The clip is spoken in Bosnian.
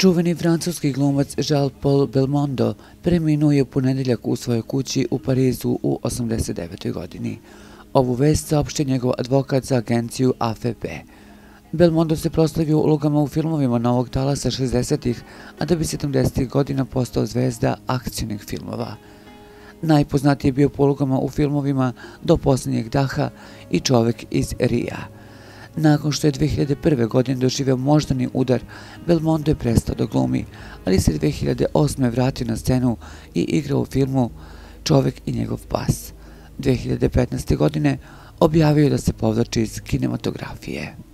Čuveni francuski glumac Jean-Paul Belmondo preminuo je u ponedeljak u svojoj kući u Parizu u 89. godini. Ovu vest saopštio njegov advokat za agenciju AFP. Belmondo se proslavio ulogama u filmovima novog talasa 60-ih, a da bi 70-ih godina postao zvezda akcionih filmova. Najpoznatiji je bio po ulogama u filmovima Do posljednjeg daha i Čovek iz Rija. Nakon što je 2001. godine doživeo moždani udar, Belmondo je prestao da glumi, ali se 2008. vratio na scenu i igrao u filmu Čovek i njegov pas. 2015. godine objavio je da se povlači iz kinematografije.